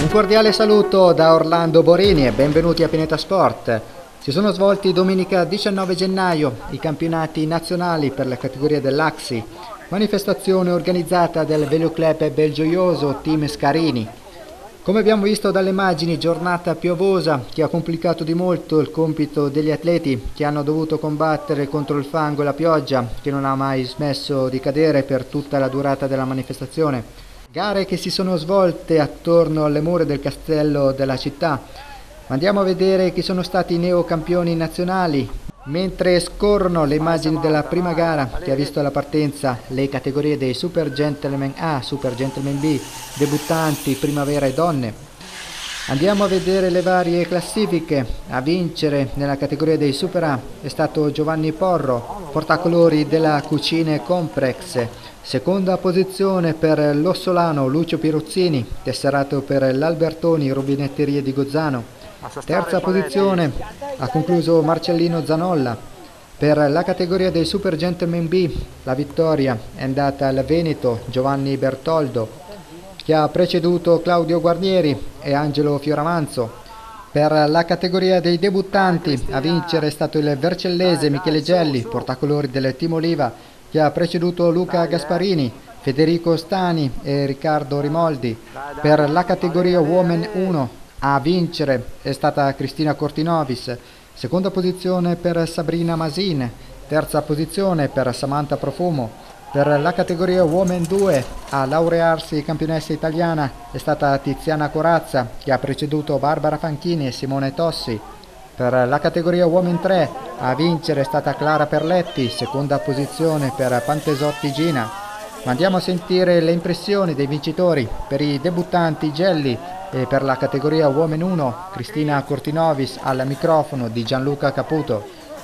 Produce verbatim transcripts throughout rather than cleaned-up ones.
Un cordiale saluto da Orlando Borini e benvenuti a Pineta Sport. Si sono svolti domenica diciannove gennaio i campionati nazionali per la categoria dell'A X I, manifestazione organizzata dal Veloclub Belgioioso Team Scarini. Come abbiamo visto dalle immagini, giornata piovosa che ha complicato di molto il compito degli atleti che hanno dovuto combattere contro il fango e la pioggia che non ha mai smesso di cadere per tutta la durata della manifestazione. Gare che si sono svolte attorno alle mura del castello della città. Andiamo a vedere chi sono stati i neocampioni nazionali, mentre scorrono le immagini della prima gara che ha visto alla partenza le categorie dei Super Gentleman A, Super Gentleman B, debuttanti, primavera e donne. Andiamo a vedere le varie classifiche. A vincere nella categoria dei Super A è stato Giovanni Porro, portacolori della Cucine Comprex. Seconda posizione per l'Ossolano Lucio Pirozzini, tesserato per l'Albertoni Rubinetterie di Gozzano. Terza posizione ha concluso Marcellino Zanolla. Per la categoria dei Super Gentleman B la vittoria è andata al Veneto Giovanni Bertoldo, che ha preceduto Claudio Guarnieri e Angelo Fioramanzo. Per la categoria dei debuttanti a vincere è stato il vercellese Michele Gelli, portacolori del Team Oliva, che ha preceduto Luca Gasparini, Federico Stani e Riccardo Rimoldi. Per la categoria Women uno a vincere è stata Cristina Cortinovis, seconda posizione per Sabrina Masin, terza posizione per Samantha Profumo. Per la categoria Women due a laurearsi campionessa italiana è stata Tiziana Corazza, che ha preceduto Barbara Fanchini e Simone Tossi. Per la categoria Women tre a vincere è stata Clara Perletti, seconda posizione per Pantesotti Gina. Ma andiamo a sentire le impressioni dei vincitori. Per i debuttanti Gelli e per la categoria Women uno Cristina Cortinovis al microfono di Gianluca Caputo.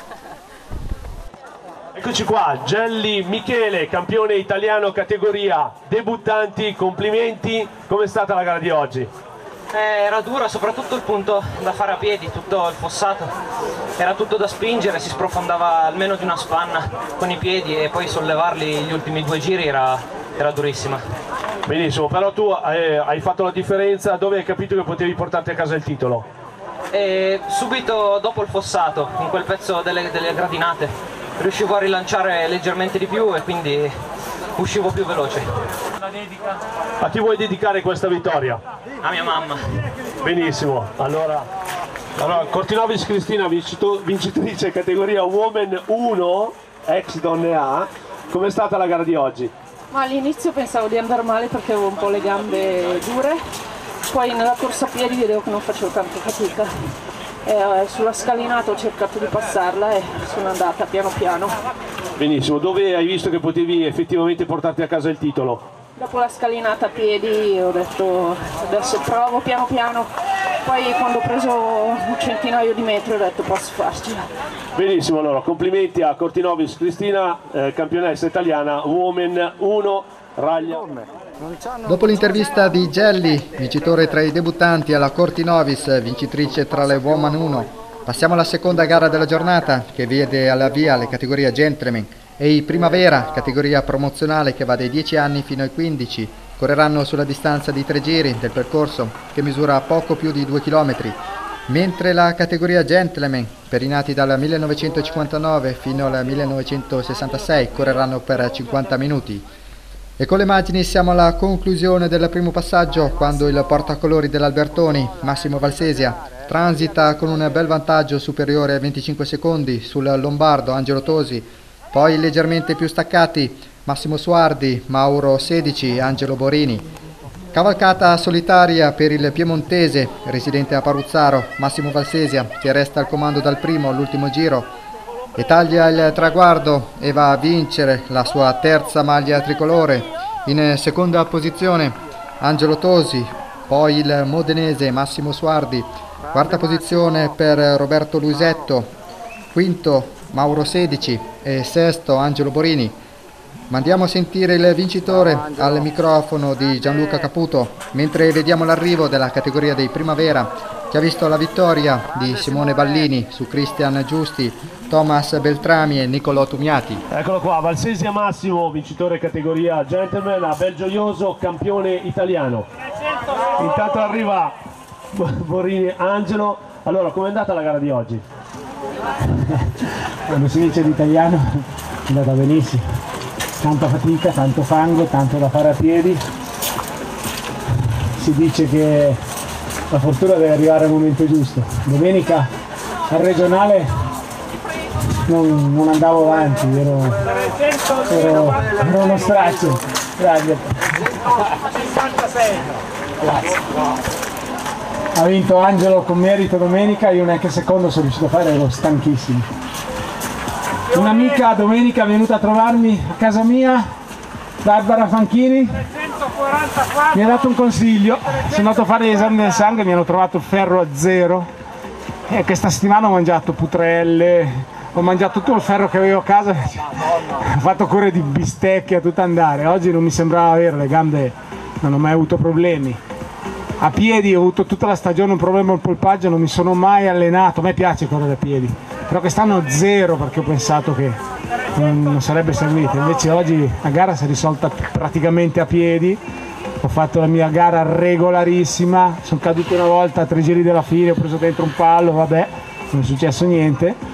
Eccoci qua, Gelli Michele, campione italiano categoria debuttanti, complimenti. Com'è stata la gara di oggi? Eh, era dura, soprattutto il punto da fare a piedi, tutto il fossato, era tutto da spingere, si sprofondava almeno di una spanna con i piedi e poi sollevarli gli ultimi due giri era, era durissima. Benissimo, però tu eh, hai fatto la differenza, dove hai capito che potevi portarti a casa il titolo? E subito dopo il fossato, in quel pezzo delle, delle gradinate, riuscivo a rilanciare leggermente di più e quindi uscivo più veloce. Una dedica? A chi vuoi dedicare questa vittoria? A mia mamma. Benissimo, allora, allora Cortinovis Cristina, vincitrice categoria Women uno, ex donne A. Com'è stata la gara di oggi? Ma all'inizio pensavo di andare male perché avevo un po' le gambe dure, poi nella corsa a piedi vedevo che non facevo tanta fatica. E sulla scalinata ho cercato di passarla e sono andata piano piano. Benissimo, dove hai visto che potevi effettivamente portarti a casa il titolo? Dopo la scalinata a piedi ho detto adesso provo piano piano, poi quando ho preso un centinaio di metri ho detto posso farcela. Benissimo, allora complimenti a Cortinovis Cristina, eh, campionessa italiana Women uno, raglia. Dopo l'intervista di Gelli, vincitore tra i debuttanti, alla Cortinovis, vincitrice tra le Women uno, passiamo alla seconda gara della giornata che vede alla via le categorie Gentleman e i Primavera, categoria promozionale che va dai dieci anni fino ai quindici, correranno sulla distanza di tre giri del percorso che misura poco più di due chilometri, mentre la categoria Gentleman, per i nati dal millenovecentocinquantanove fino al millenovecentosessantasei, correranno per cinquanta minuti. E con le immagini siamo alla conclusione del primo passaggio, quando il portacolori dell'Albertoni, Massimo Valsesia, transita con un bel vantaggio superiore ai venticinque secondi sul lombardo Angelo Tosi. Poi leggermente più staccati Massimo Suardi, Mauro Sedici, Angelo Borini. Cavalcata solitaria per il piemontese residente a Paruzzaro, Massimo Valsesia, che resta al comando dal primo all'ultimo giro e taglia il traguardo e va a vincere la sua terza maglia tricolore. In seconda posizione Angelo Tosi, poi il modenese Massimo Suardi, quarta posizione per Roberto Luisetto, quinto Mauro Sedici e sesto Angelo Borini. Ma andiamo a sentire il vincitore al microfono di Gianluca Caputo, mentre vediamo l'arrivo della categoria dei Primavera, che ha visto la vittoria di Simone Ballini su Cristian Giusti, Thomas Beltrami e Niccolò Tumiati. Eccolo qua, Valsesia Massimo, vincitore categoria Gentleman, a Belgioioso, campione italiano. Intanto arriva Borini Angelo. Allora, com'è andata la gara di oggi? Quando si dice l'italiano è andata benissimo, tanta fatica, tanto fango, tanto da fare a piedi. Si dice che la fortuna deve arrivare al momento giusto. Domenica al regionale non, non andavo avanti, ero, ero, ero uno straccio. Grazie. Grazie. Ha vinto Angelo con merito domenica, io neanche secondo sono riuscito a fare, ero stanchissimo. Un'amica domenica è venuta a trovarmi a casa mia, Barbara Fanchini, mi ha dato un consiglio. Sono andato a fare l'esame del sangue e mi hanno trovato il ferro a zero e questa settimana ho mangiato putrelle, ho mangiato tutto il ferro che avevo a casa, ho fatto cure di bistecche a tutto andare. Oggi non mi sembrava avere le gambe, non ho mai avuto problemi. A piedi ho avuto tutta la stagione un problema al polpaggio, non mi sono mai allenato, a me piace correre a piedi, però quest'anno zero perché ho pensato che non, non sarebbe servito, invece oggi la gara si è risolta praticamente a piedi, ho fatto la mia gara regolarissima, sono caduto una volta a tre giri della fine, ho preso dentro un pallo, vabbè, non è successo niente.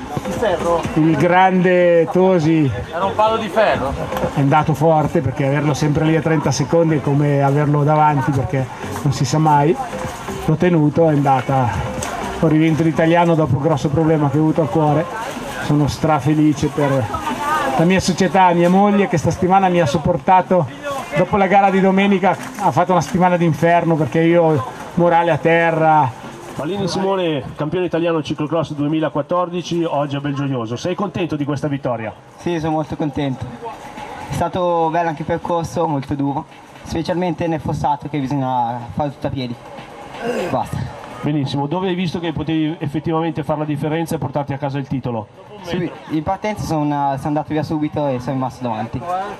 Il grande Tosi era un palo di ferro, è andato forte perché averlo sempre lì a trenta secondi è come averlo davanti perché non si sa mai. L'ho tenuto, è andata, ho rivinto l'italiano dopo un grosso problema che ho avuto al cuore. Sono strafelice per la mia società, mia moglie che sta settimana mi ha sopportato dopo la gara di domenica, ha fatto una settimana d'inferno perché io morale a terra. Pallini Simone, campione italiano ciclocross duemilaquattordici, oggi a Belgioioso. Sei contento di questa vittoria? Sì, sono molto contento. È stato bello anche il percorso, molto duro, specialmente nel fossato che bisogna fare tutto a piedi. Basta. Benissimo, dove hai visto che potevi effettivamente fare la differenza e portarti a casa il titolo? Sì, in partenza sono, sono andato via subito e sono rimasto davanti.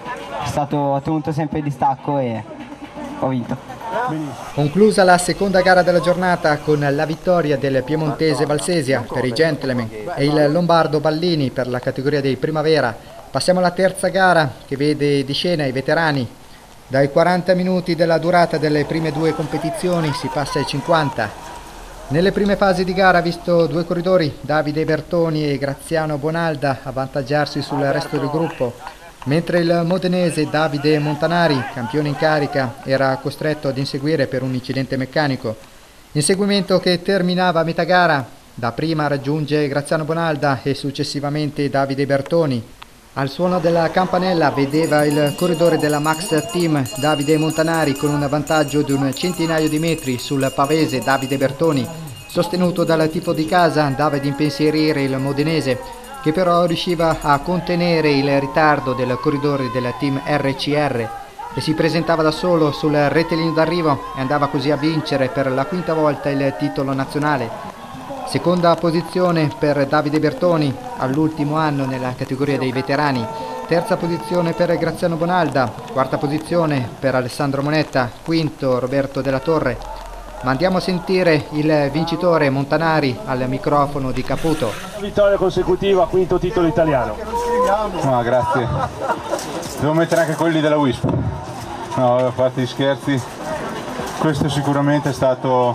È stato, ho tenuto sempre il distacco e ho vinto. Conclusa la seconda gara della giornata con la vittoria del piemontese Valsesia per i gentleman e il lombardo Ballini per la categoria dei primavera. Passiamo alla terza gara che vede di scena i veterani. Dai quaranta minuti della durata delle prime due competizioni si passa ai cinquanta. Nelle prime fasi di gara ha visto due corridori, Davide Bertoni e Graziano Bonalda, avvantaggiarsi sul resto del gruppo, mentre il modenese Davide Montanari, campione in carica, era costretto ad inseguire per un incidente meccanico. Inseguimento che terminava a metà gara, dapprima raggiunge Graziano Bonalda e successivamente Davide Bertoni. Al suono della campanella vedeva il corridore della Max Team Davide Montanari con un vantaggio di un centinaio di metri sul pavese Davide Bertoni, sostenuto dal tifo di casa andava ad impensierire il modenese, che però riusciva a contenere il ritardo del corridore del team R C R e si presentava da solo sul rettilineo d'arrivo e andava così a vincere per la quinta volta il titolo nazionale. Seconda posizione per Davide Bertoni, all'ultimo anno nella categoria dei veterani. Terza posizione per Graziano Bonalda, quarta posizione per Alessandro Monetta, quinto Roberto Della Torre. Ma andiamo a sentire il vincitore Montanari al microfono di Caputo. Vittoria consecutiva, quinto titolo italiano. No, grazie. Devo mettere anche quelli della Wisp. No, a parte gli scherzi, questo sicuramente è, stato,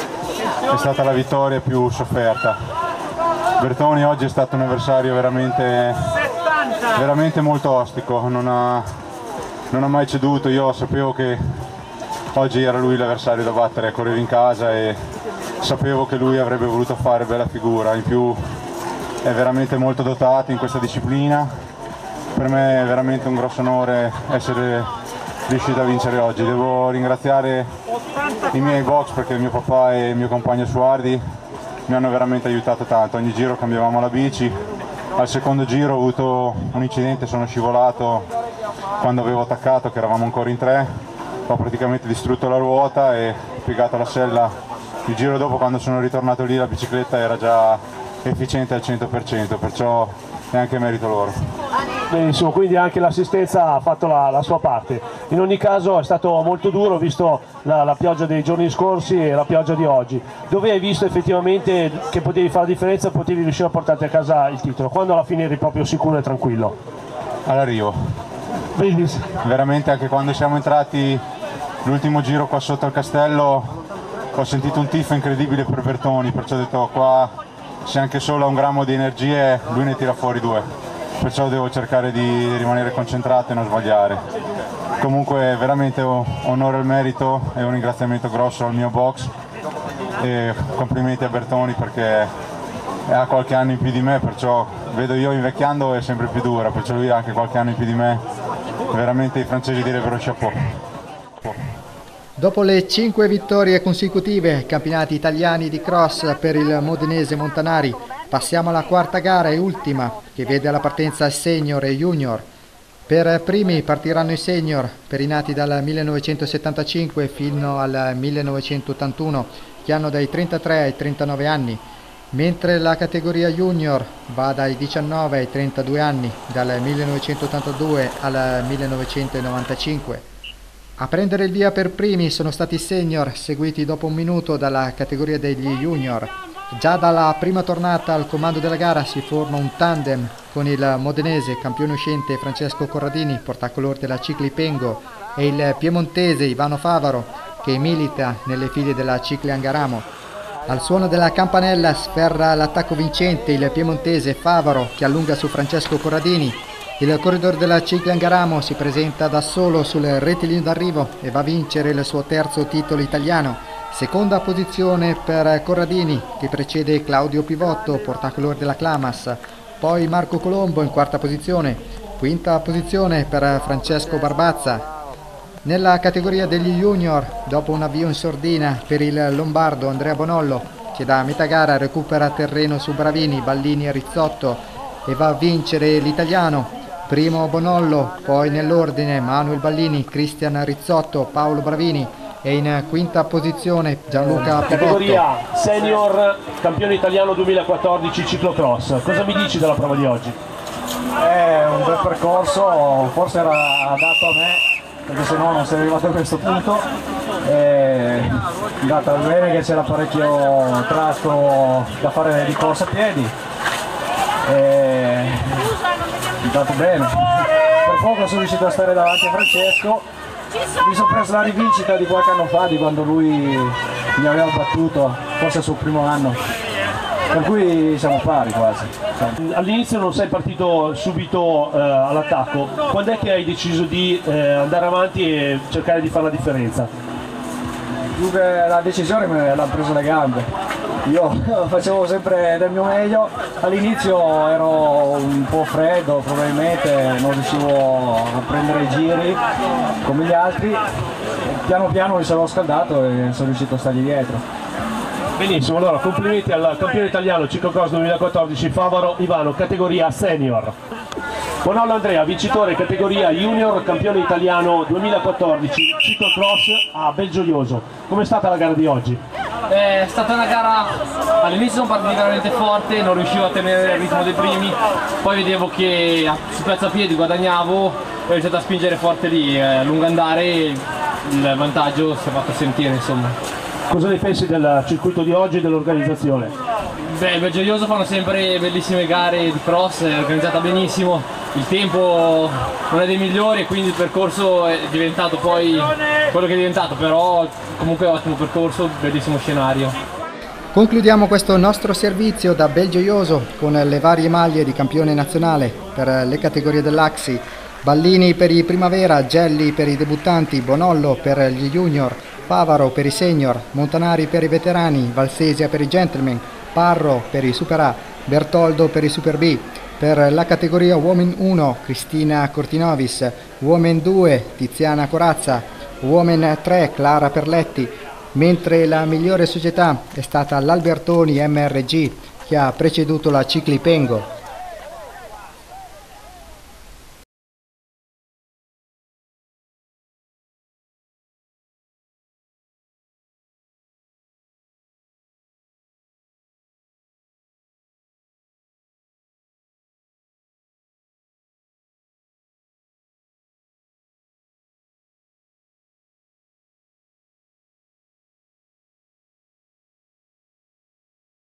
è stata la vittoria più sofferta. Bertoni oggi è stato un avversario veramente, veramente molto ostico, non ha, non ha mai ceduto. Io sapevo che oggi era lui l'avversario da battere, correva in casa e sapevo che lui avrebbe voluto fare bella figura, in più è veramente molto dotato in questa disciplina. Per me è veramente un grosso onore essere riuscito a vincere oggi. Devo ringraziare i miei box perché il mio papà e il mio compagno Suardi mi hanno veramente aiutato tanto. Ogni giro cambiavamo la bici, al secondo giro ho avuto un incidente, sono scivolato quando avevo attaccato, che eravamo ancora in tre. Ho praticamente distrutto la ruota e piegato la sella. Il giro dopo, quando sono ritornato lì, la bicicletta era già efficiente al cento per cento, perciò è anche merito loro. Benissimo, quindi anche l'assistenza ha fatto la, la sua parte. In ogni caso è stato molto duro, visto la, la pioggia dei giorni scorsi e la pioggia di oggi. Dove hai visto effettivamente che potevi fare la differenza e potevi riuscire a portarti a casa il titolo? Quando alla fine eri proprio sicuro e tranquillo? All'arrivo. Benissimo. Veramente anche quando siamo entrati l'ultimo giro qua sotto al castello ho sentito un tifo incredibile per Bertoni, perciò ho detto qua se anche solo ha un grammo di energie lui ne tira fuori due, perciò devo cercare di rimanere concentrato e non sbagliare. Comunque veramente onore al merito e un ringraziamento grosso al mio box e complimenti a Bertoni perché ha qualche anno in più di me, perciò vedo io invecchiando è sempre più dura, perciò lui ha anche qualche anno in più di me, veramente i francesi direbbero chapeau. Dopo le cinque vittorie consecutive ai campionati italiani di cross per il modenese Montanari, passiamo alla quarta gara e ultima, che vede la partenza senior e junior. Per primi partiranno i senior, per i nati dal millenovecentosettantacinque fino al millenovecentottantuno, che hanno dai trentatré ai trentanove anni, mentre la categoria junior va dai diciannove ai trentadue anni, dal millenovecentottantadue al millenovecentonovantacinque. A prendere il via per primi sono stati i senior, seguiti dopo un minuto dalla categoria degli junior. Già dalla prima tornata al comando della gara si forma un tandem con il modenese campione uscente Francesco Corradini, portacolor della Cicli Pengo, e il piemontese Ivano Favaro, che milita nelle file della Cicli Angaramo. Al suono della campanella sferra l'attacco vincente il piemontese Favaro, che allunga su Francesco Corradini. Il corridore della Cicli Angaramo si presenta da solo sul rettilineo d'arrivo e va a vincere il suo terzo titolo italiano. Seconda posizione per Corradini, che precede Claudio Pivotto, portacolor della Clamas, poi Marco Colombo in quarta posizione, quinta posizione per Francesco Barbazza. Nella categoria degli junior, dopo un avvio in sordina per il lombardo Andrea Bonollo, che da metà gara recupera terreno su Bravini, Ballini e Rizzotto e va a vincere l'italiano. Primo Bonollo, poi nell'ordine Manuel Ballini, Cristian Rizzotto, Paolo Bravini e in quinta posizione Gianluca Pivotto. Categoria senior, campione italiano duemilaquattordici ciclocross. Cosa mi dici della prova di oggi? È un bel percorso, forse era adatto a me, perché se no non sarei arrivato a questo punto. È andata bene che c'era parecchio tratto da fare di corsa a piedi. È andato bene. Per poco sono riuscito a stare davanti a Francesco. Mi sono preso la rivincita di qualche anno fa, di quando lui mi aveva battuto, forse il suo primo anno. Per cui siamo pari quasi. All'inizio non sei partito subito eh, all'attacco, quando è che hai deciso di eh, andare avanti e cercare di fare la differenza? La decisione me l'ha preso le gambe. Io facevo sempre del mio meglio, all'inizio ero un po' freddo, probabilmente non riuscivo a prendere i giri come gli altri, piano piano mi sono scaldato e sono riuscito a stargli dietro. Benissimo, allora complimenti al campione italiano ciclocross duemilaquattordici Favaro Ivano, categoria senior. Bonollo Andrea, vincitore categoria junior, campione italiano duemilaquattordici ciclocross a Belgioioso. Com'è stata la gara di oggi? È stata una gara, all'inizio sono partito veramente forte, non riuscivo a tenere il ritmo dei primi, poi vedevo che su pezzo a piedi guadagnavo e ho iniziato a spingere forte lì, a lungo andare il vantaggio si è fatto sentire, insomma. Cosa ne pensi del circuito di oggi e dell'organizzazione? Beh, il Belgioioso fanno sempre bellissime gare di cross, è organizzata benissimo, il tempo non è dei migliori e quindi il percorso è diventato poi quello che è diventato, però comunque ottimo percorso, bellissimo scenario. Concludiamo questo nostro servizio da Belgioioso con le varie maglie di campione nazionale per le categorie dell'Axi. Ballini per i primavera, Gelli per i debuttanti, Bonollo per gli junior, Favaro per i senior, Montanari per i veterani, Valsesia per i gentleman, Parro per i Super A, Bertoldo per i Super B. Per la categoria Women uno, Cristina Cortinovis, Women due, Tiziana Corazza, Women tre, Clara Perletti, mentre la migliore società è stata l'Albertoni M R G, che ha preceduto la Cicli Pengo.